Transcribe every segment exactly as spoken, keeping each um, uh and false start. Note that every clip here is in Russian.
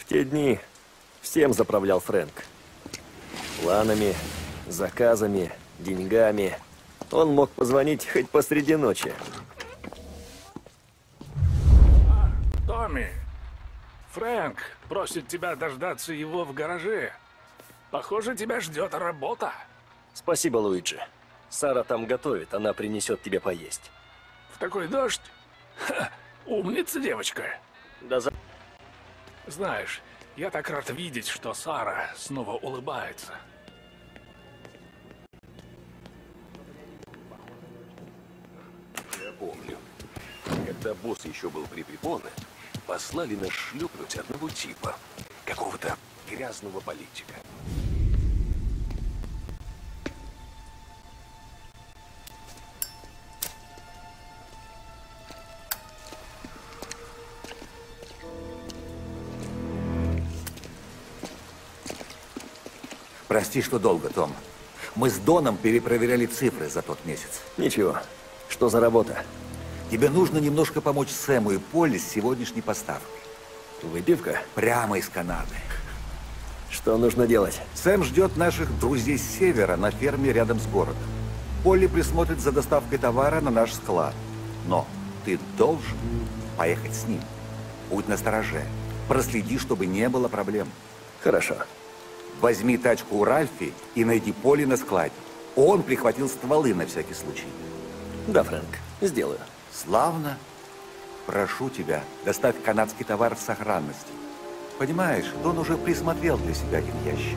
В те дни всем заправлял Фрэнк. Планами, заказами, деньгами. Он мог позвонить хоть посреди ночи. А, Томми, Фрэнк просит тебя дождаться его в гараже. Похоже, тебя ждет работа. Спасибо, Луиджи. Сара там готовит, она принесет тебе поесть. В такой дождь? Ха, умница девочка. Да за... Знаешь, я так рад видеть, что Сара снова улыбается. Я помню, когда босс еще был при Препоне, послали нас шлюпнуть одного типа, какого-то грязного политика. Прости, что долго, Том. Мы с Доном перепроверяли цифры за тот месяц. Ничего. Что за работа? Тебе нужно немножко помочь Сэму и Полли с сегодняшней поставкой. Выпивка? Прямо из Канады. Что нужно делать? Сэм ждет наших друзей с севера на ферме рядом с городом. Полли присмотрит за доставкой товара на наш склад. Но ты должен поехать с ним. Будь настороже. Проследи, чтобы не было проблем. Хорошо. Возьми тачку у Ральфи и найди Полли на складе. Он прихватил стволы на всякий случай. Да, Фрэнк, сделаю. Славно. Прошу тебя, доставь канадский товар в сохранности. Понимаешь, Дон уже присмотрел для себя один ящик.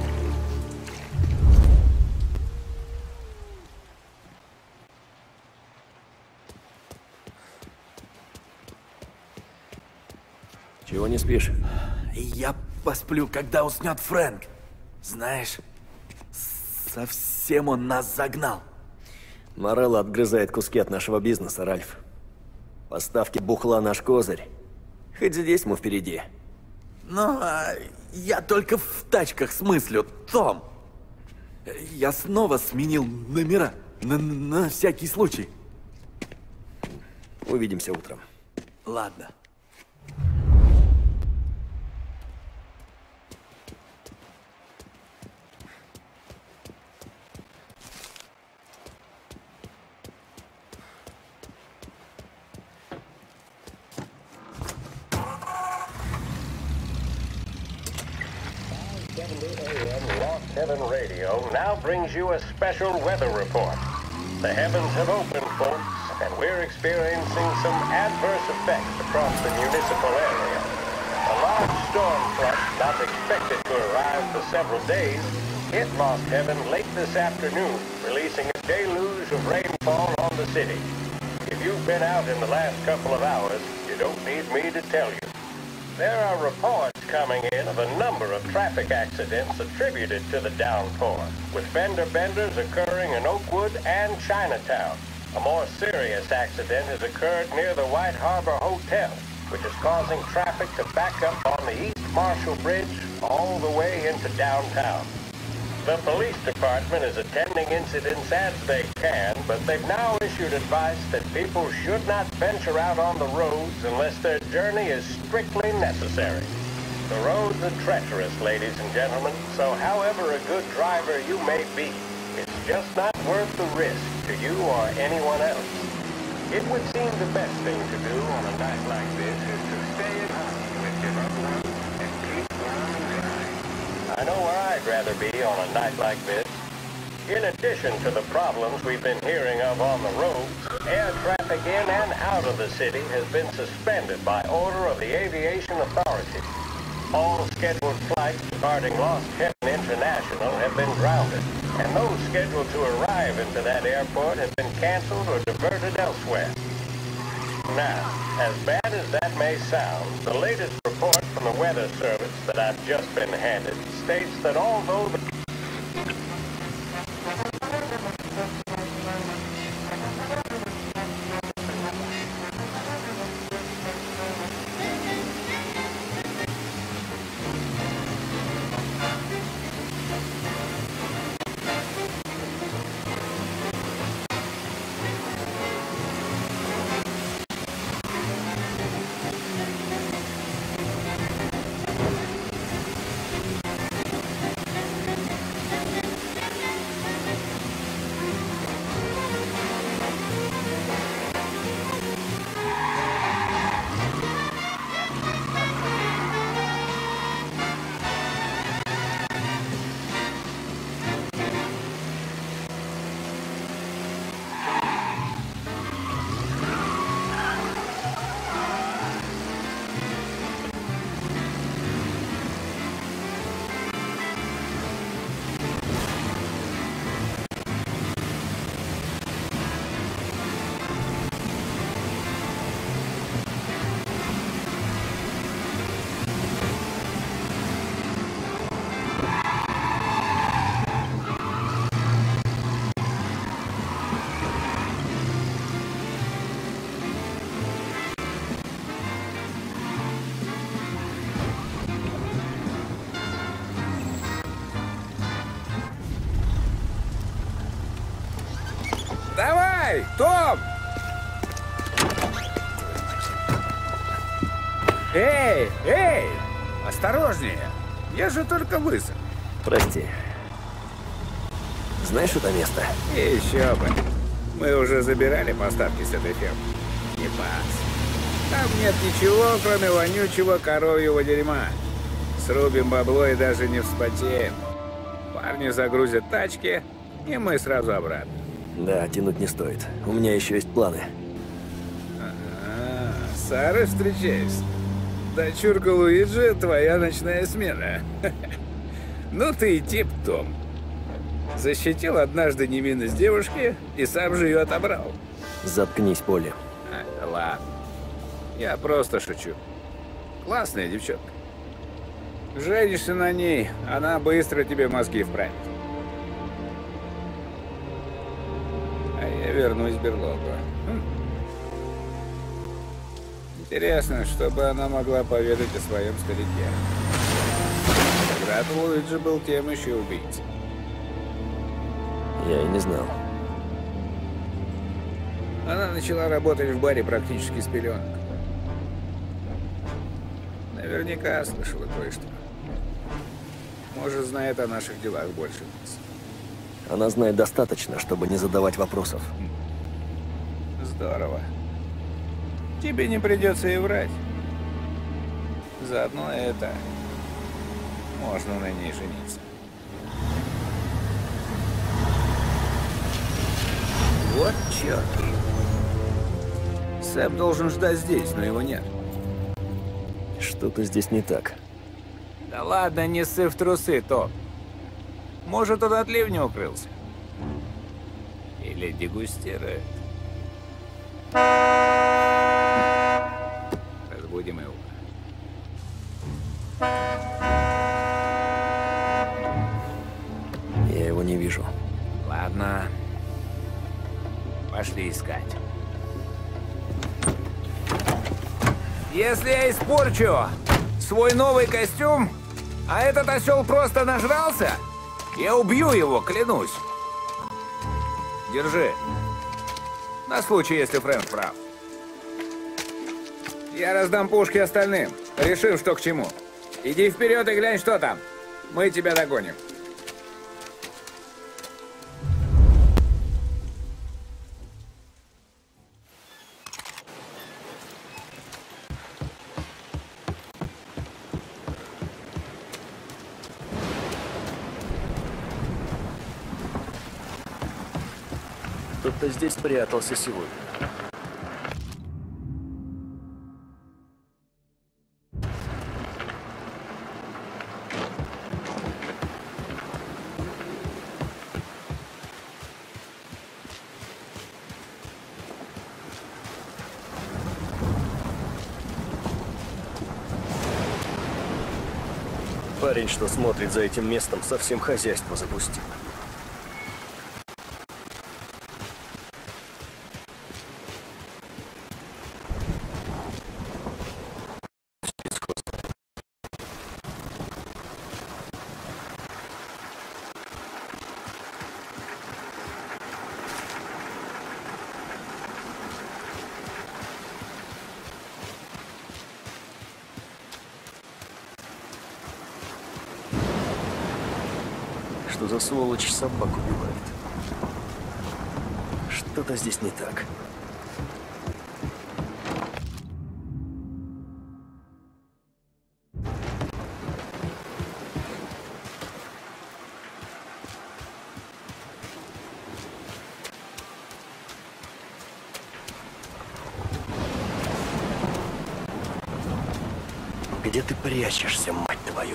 Чего не спишь? Я посплю, когда уснет Фрэнк. Знаешь, совсем он нас загнал. Морелло отгрызает куски от нашего бизнеса, Ральф. Поставки бухла наш козырь. Хоть здесь мы впереди. Ну, а я только в тачках смыслю, Том. Я снова сменил номера на, на всякий случай. Увидимся утром. Ладно. Heaven Radio now brings you a special weather report. The heavens have opened, folks, and we're experiencing some adverse effects across the municipal area. A large storm front, not expected to arrive for several days, hit Lost Heaven late this afternoon, releasing a deluge of rainfall on the city. If you've been out in the last couple of hours, you don't need me to tell you. There are reports coming in of a number of traffic accidents attributed to the downpour, with fender benders occurring in Oakwood and Chinatown. A more serious accident has occurred near the White Harbor Hotel, which is causing traffic to back up on the East Marshall Bridge all the way into downtown. The police department is attending incidents as they can, but they've now issued advice that people should not venture out on the roads unless their journey is strictly necessary. The roads are treacherous, ladies and gentlemen, so however a good driver you may be, it's just not worth the risk to you or anyone else. It would seem the best thing to do on a night like this is to stay at home with your loved ones and keep warm and dry. I know where I'd rather be on a night like this. In addition to the problems we've been hearing of on the roads, air traffic in and out of the city has been suspended by order of the Aviation Authority. All scheduled flights departing Lost Heaven International have been grounded, and those scheduled to arrive into that airport have been canceled or diverted elsewhere. Now, as bad as that may sound, the latest report from the Weather Service that I've just been handed states that although the Эй, Том! Эй, эй! Осторожнее! Я же только высох. Прости. Знаешь это место? Еще бы. Мы уже забирали поставки с этой фермы. Не пас. Там нет ничего, кроме вонючего коровьего дерьма. Срубим бабло и даже не вспотеем. Парни загрузят тачки, и мы сразу обратно. Да, тянуть не стоит. У меня еще есть планы. А, с Сарой встречаюсь. Дочурка Луиджи, твоя ночная смена. Ну ты и тип, Том. Защитил однажды невинность девушки и сам же ее отобрал. Заткнись, Полли. А, да ладно. Я просто шучу. Классная девчонка. Женишься на ней, она быстро тебе мозги вправит. А я вернусь в берлогу. Хм. Интересно, чтобы она могла поведать о своем старике. Когда-то Луиджи был тем еще убийцей. Я и не знал. Она начала работать в баре практически с пеленок. Наверняка слышала кое-что. Может, знает о наших делах больше нас. Она знает достаточно, чтобы не задавать вопросов. Здорово. Тебе не придется и врать. Заодно это... Можно на ней жениться. Вот черт. Сэм должен ждать здесь, но его нет. Что-то здесь не так. Да ладно, не ссы в трусы, Том. Может, он от ливня укрылся. Или дегустирует. Разбудим его. Я его не вижу. Ладно. Пошли искать. Если я испорчу свой новый костюм, а этот осел просто нажрался, я убью его, клянусь. Держи. На случай, если Фрэнк прав. Я раздам пушки остальным, решим, что к чему. Иди вперед и глянь, что там. Мы тебя догоним. Кто-то здесь прятался сегодня. Парень, что смотрит за этим местом, совсем хозяйство запустил. Что за сволочь собак убивает? Что-то здесь не так. Где ты прячешься, мать твою?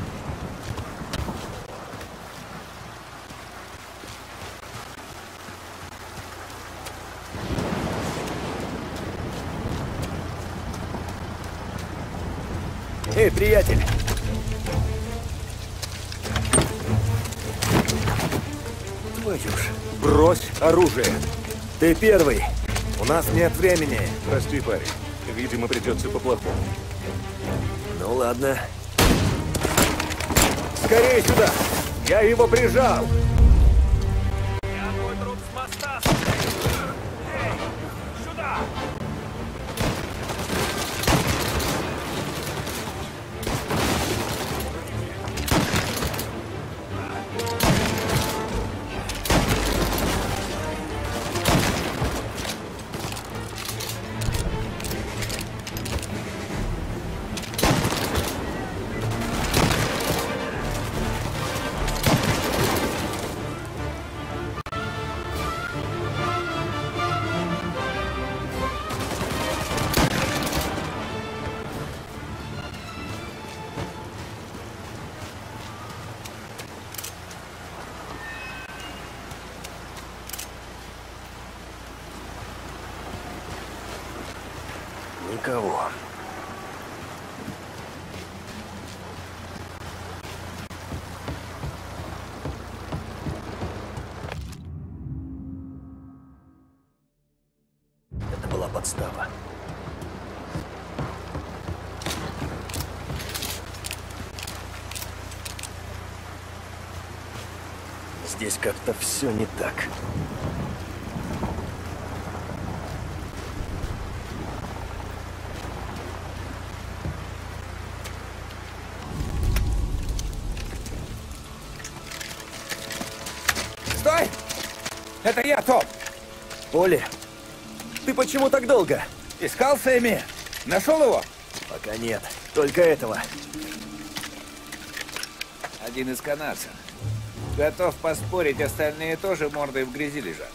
Эй, приятель! Твою ж, брось оружие! Ты первый! У нас нет времени! Прости, парень. Видимо, придется по-плохому. Ну ладно. Скорее сюда! Я его прижал! Я твой труп с моста. никого. Это была подстава. Здесь как-то все не так. Стой! Это я, Том! Поли, ты почему так долго? Искал Сэмми? Нашел его? Пока нет, только этого. Один из канадцев. Готов поспорить, остальные тоже мордой в грязи лежат.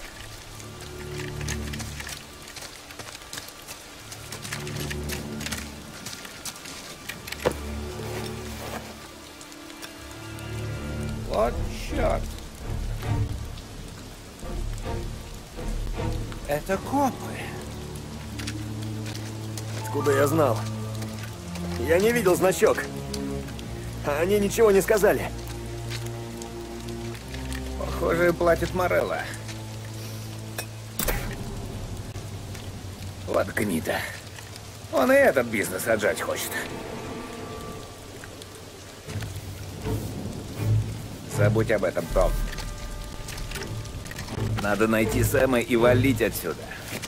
Вот черт. Это копы. Откуда я знал? Я не видел значок. Они ничего не сказали. Похоже, платит Морелло. Вот гнида. Он и этот бизнес отжать хочет. Забудь об этом, Том. Надо найти Сэма и валить отсюда.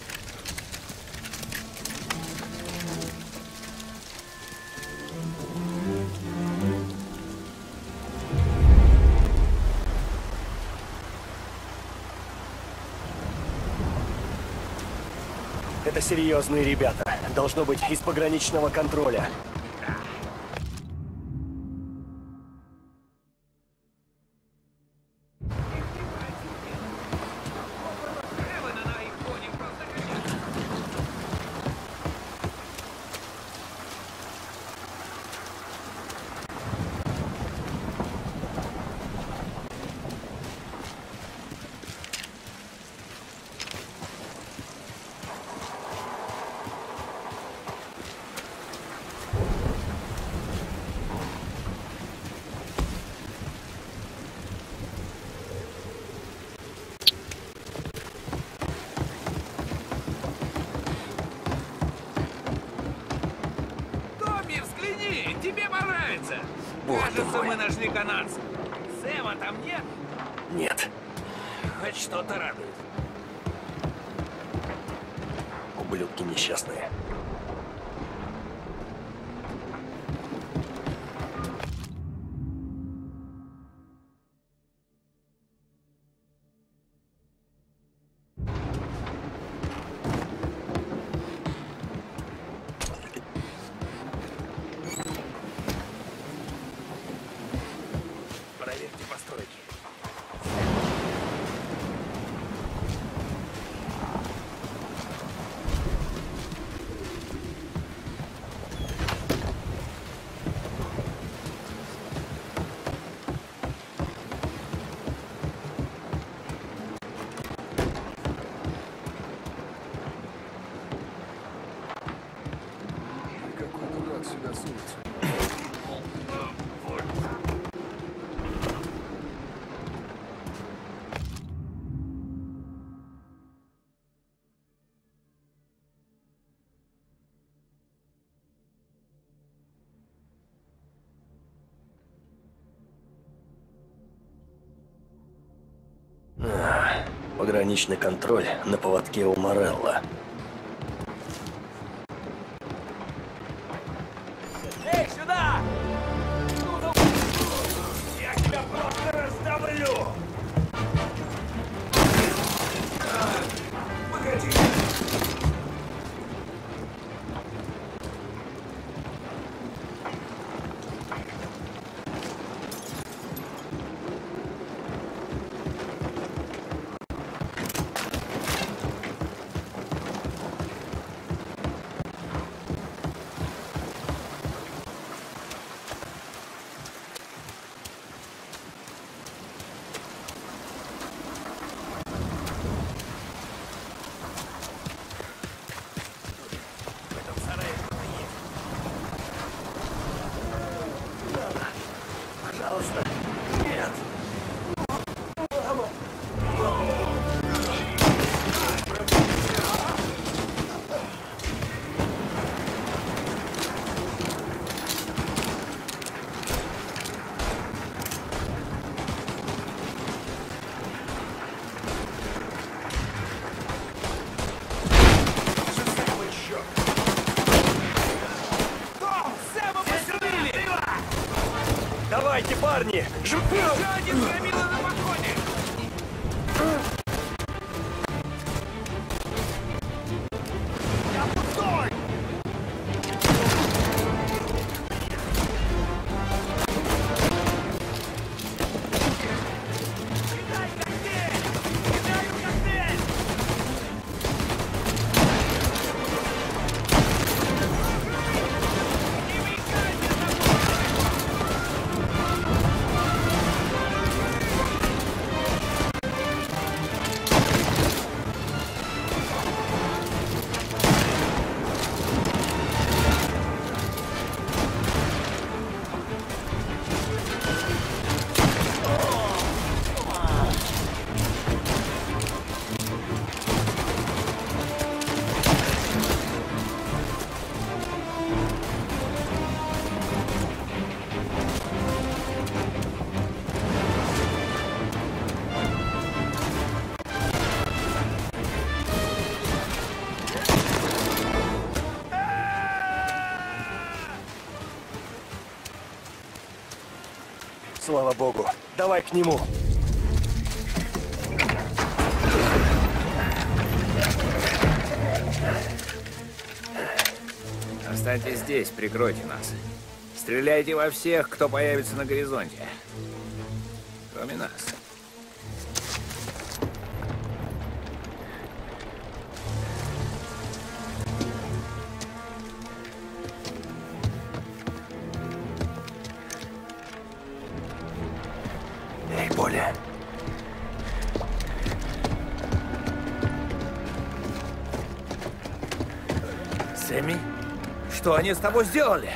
Это серьезные ребята. Должно быть из пограничного контроля. Тебе понравится. Бог ты Кажется, мой. мы нашли канадца. Сэма там нет? Нет. Хоть что-то радует. Ублюдки несчастные. Проверьте постройки. Какой дурак сюда сунется? А, пограничный контроль на поводке у Морелло. Эй, сюда! Я тебя просто раздавлю! Погоди! Давайте, парни! Жмем! Еще один громила на подходе! Я пустой! Кидай коктейль! Кидаю коктейль! Не мешайте Слава богу. Давай к нему. Останьтесь здесь, прикройте нас. Стреляйте во всех, кто появится на горизонте. Кроме нас. Эй, Поля. Сэмми? Что они с тобой сделали?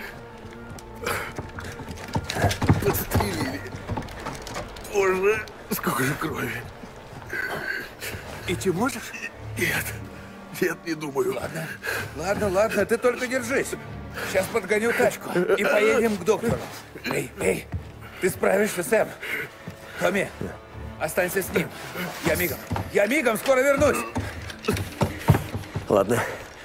Подстрелили. Боже, сколько же крови. Идти можешь? Нет, нет, не думаю. Ладно, ладно, ладно, ты только держись. Сейчас подгоню тачку и поедем к доктору. Эй, эй, ты справишься, Сэм? Томми, останься с ним. Я мигом, я мигом скоро вернусь. Ладно.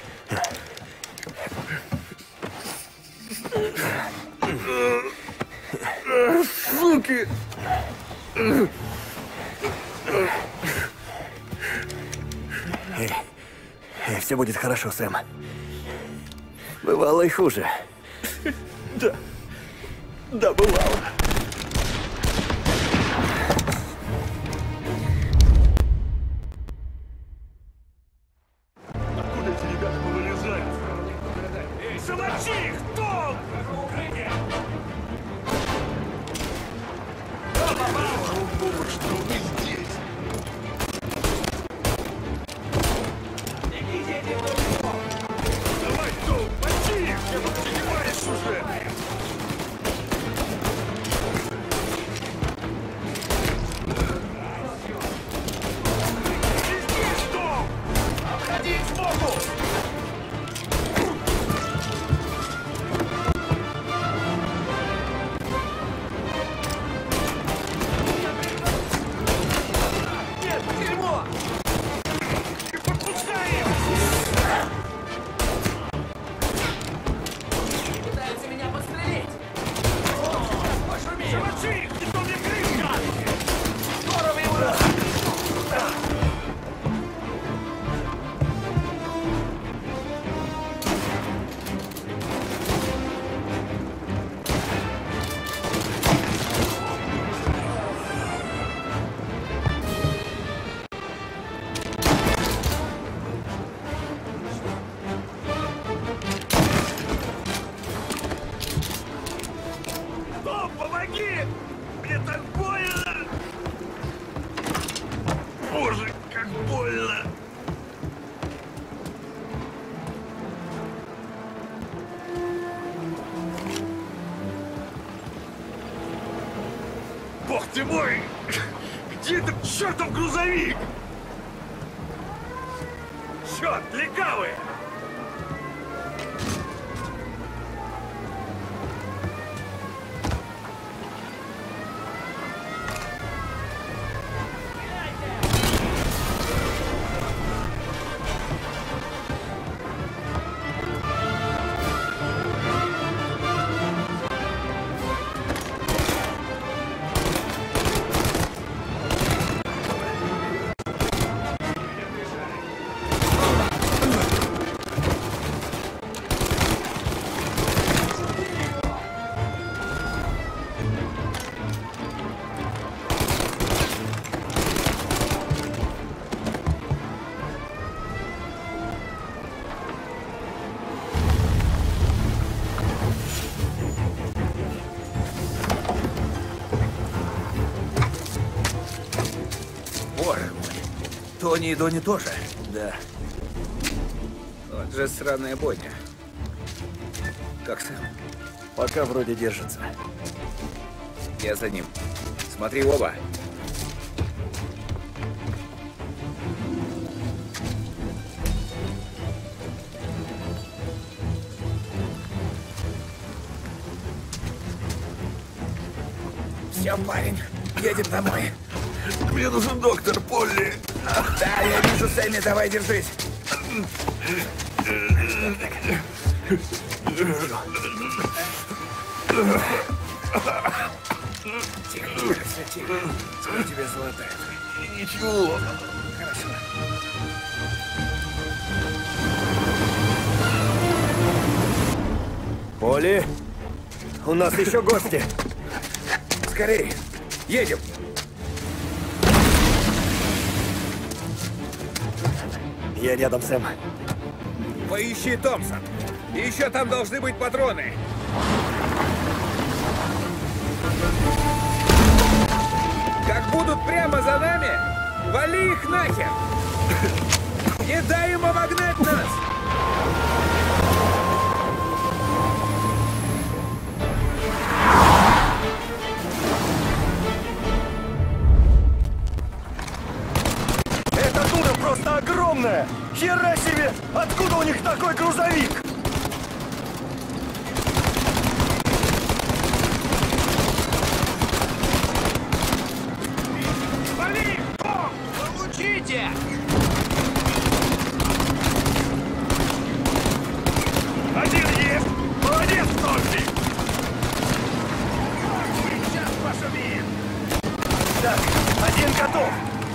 Суки! Эй, эй, все будет хорошо, Сэм. Бывало и хуже. Да. Да, бывало. Откуда эти ребята повылезают? Эй, замочи их! Том! Укрытие! Что вы здесь? Давай, Том, мочи их! Я тут занимаюсь уже! Здесь, Том! Обходи сбоку! Нет, дерьмо! Не подпускай их! Пытаются меня подстрелить! Пошуми! Замочи их! Не то мне крышка! Здорово его! Том, помоги! Мне так больно! Боже, как больно! Бог ты мой! Где этот чертов грузовик? Черт, легавые! Тони и Дони тоже? Да. Вот же сраная бойня. Как Сэм? Пока вроде держится. Я за ним. Смотри в оба. Все, парень, едем домой. Мне нужен доктор, Полли. Да, я вижу, Сэмми, давай держись. Тихо, тихо, все тихо. Скоро тебя залатают. Ничего. Хорошо. Полли, у нас еще гости. Скорей, едем. Я рядом, Сэм. Поищи Томпсон. И еще там должны быть патроны. Как будут прямо за нами, вали их нахер. Не дай им обогнать нас. Эта дура просто огромная! Хера себе! Откуда у них такой грузовик? Вали! Том! Получите! Один есть! Молодец, Томми! Сейчас пошумим! Так, один готов.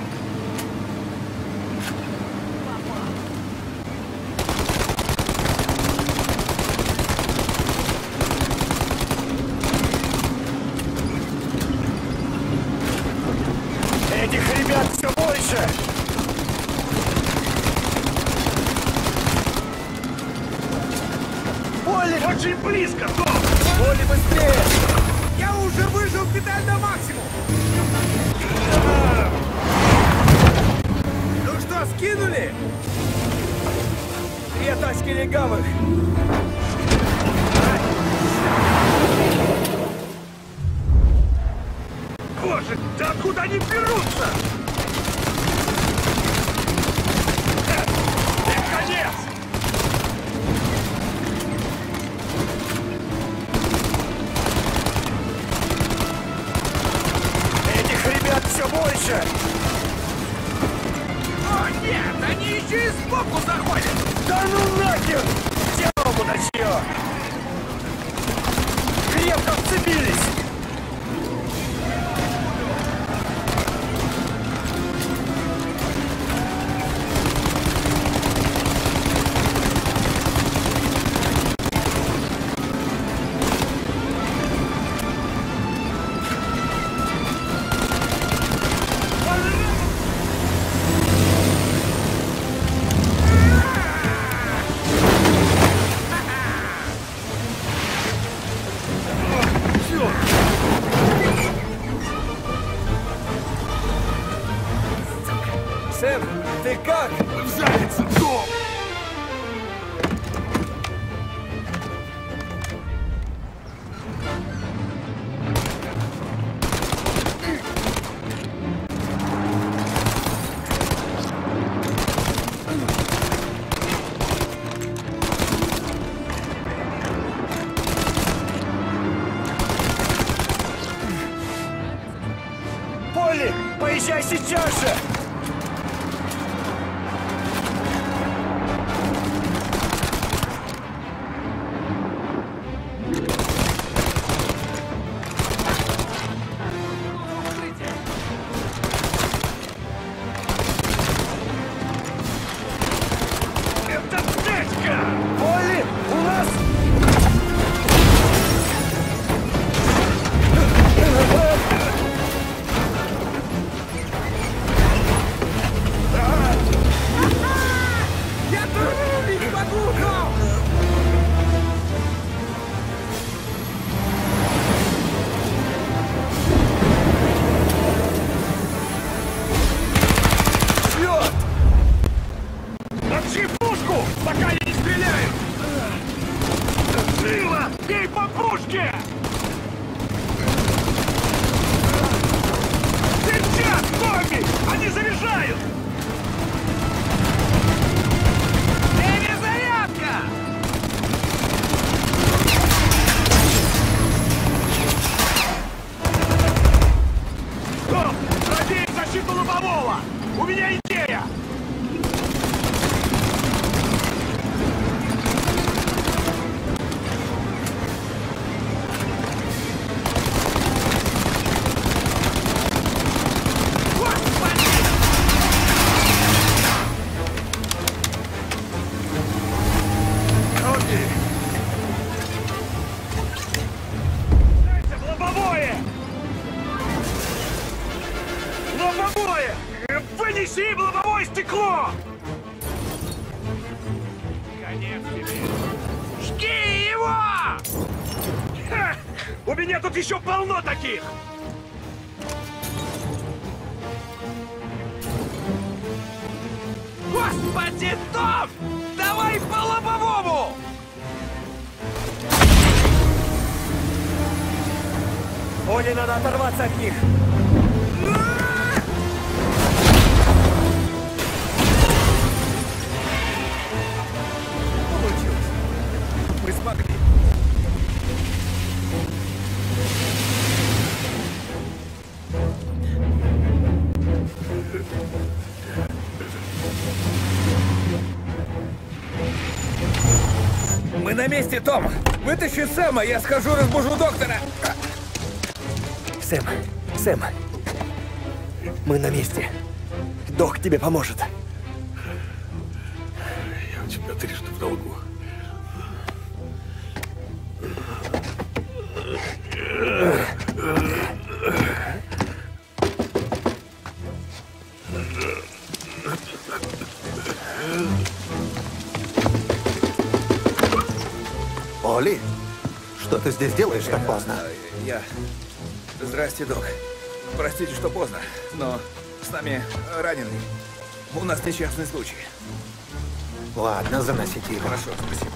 Этих ребят все больше! Полли! Очень близко, Том! Полли, быстрее! Я уже выжил педаль на максимум. Ну что, скинули? Две тачки легавых! Боже, да откуда они берутся? Им конец! Этих ребят все больше! О, нет! Они еще и сбоку заходят! Да ну нахер! Дело на чье! Крепко вцепились! Сэм, ты как? Задница, Том! Полли, поезжай сейчас же! Это птичка! Полли, у нас... Бей по пушке! Сейчас, Томми! Они заряжают! Перезарядка! Том, проверь защиту лобового! У меня идея! Лобовое! Лобовое! Вынеси им лобовое стекло! Конец тебе! Жги его! Ха! У меня тут еще полно таких! Господи, Том! Давай по лобовому! Оле надо оторваться от них! Получилось. Мы смогли. Мы на месте, Том! Вытащи Сэма, я схожу, разбужу доктора! Сэм, Сэм, мы на месте. Док тебе поможет. Я у тебя трижды в долгу. Оли, что ты здесь делаешь так поздно? Я... Здрасте, док. Простите, что поздно, но с нами раненый. У нас несчастный случай. Ладно, заносите его. Хорошо, спасибо.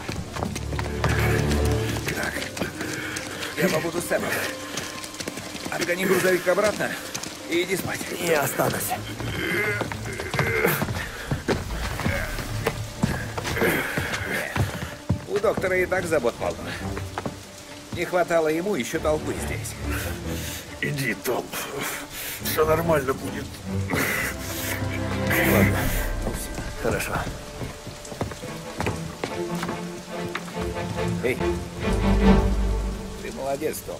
Так. Я побуду с Сэмом. Отгони грузовик обратно и иди спать. Я останусь. У доктора и так забот полно. Не хватало ему еще толпы здесь. Иди, Том. Все нормально будет. Ладно. Хорошо. Эй, ты молодец, Том.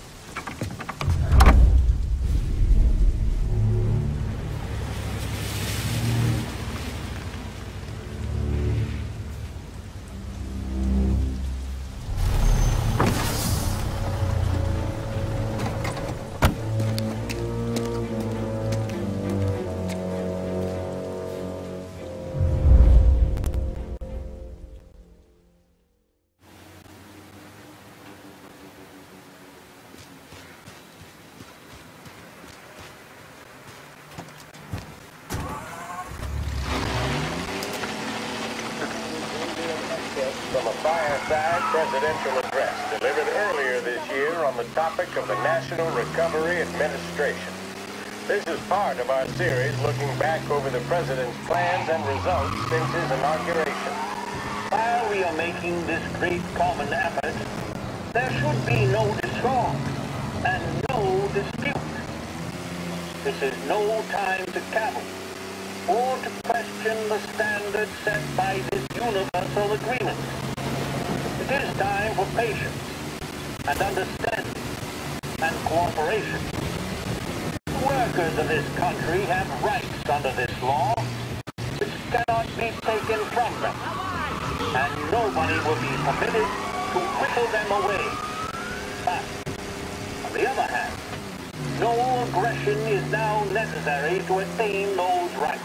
From a fireside presidential address delivered earlier this year on the topic of the National Recovery Administration. This is part of our series looking back over the president's plans and results since his inauguration. While we are making this great common effort, there should be no discord and no dispute. This is no time to cavil or to question the standards set by this universal agreement. It is time for patience and understanding and cooperation. The workers of this country have rights under this law which cannot be taken from them, and nobody will be permitted to whittle them away. But, on the other hand, no aggression is now necessary to attain those rights.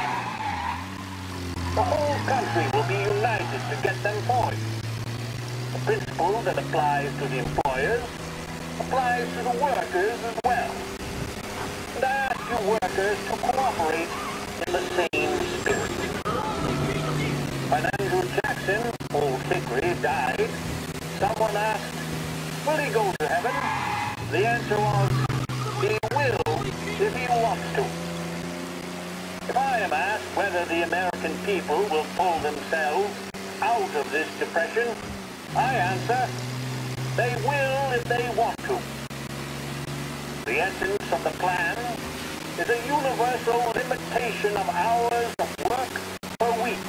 The whole country will be united to get them for you. The principle that applies to the employers applies to the workers as well. And I ask you workers to cooperate in the same spirit. When Andrew Jackson, Old Hickory, died, some someone asked, will he go to heaven? The answer was, he will if he wants to. If I am asked whether the American people will pull themselves out of this depression, I answer, they will if they want to. The essence of the plan is a universal limitation of hours of work per week.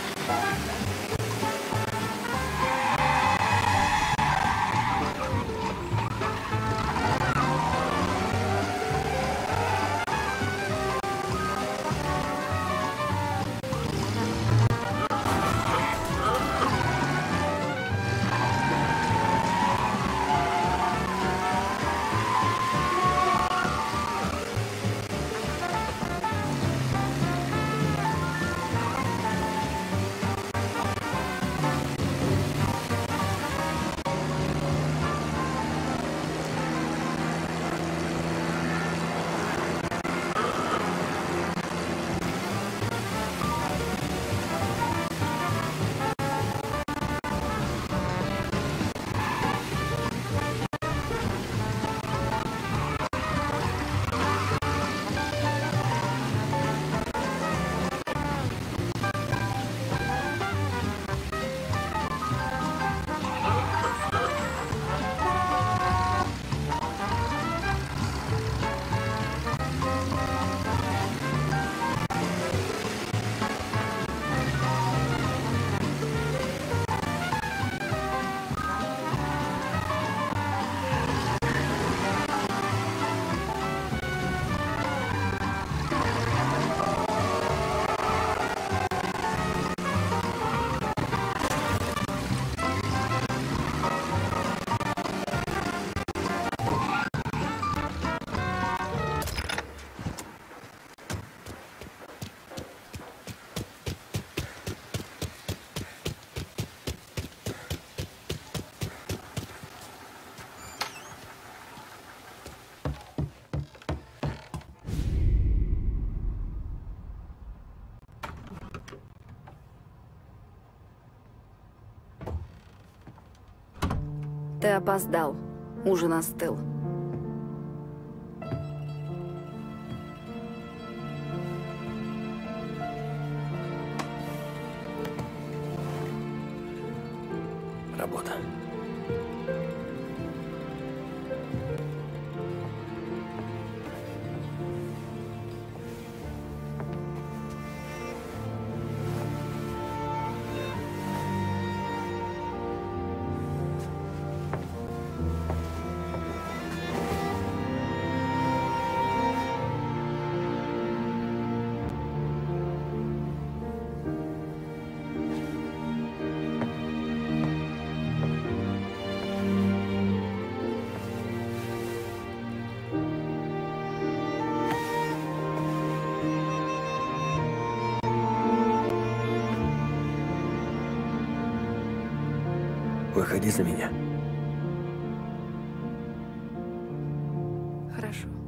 Ты опоздал. Ужин остыл. Работа. Выходи за меня. Хорошо.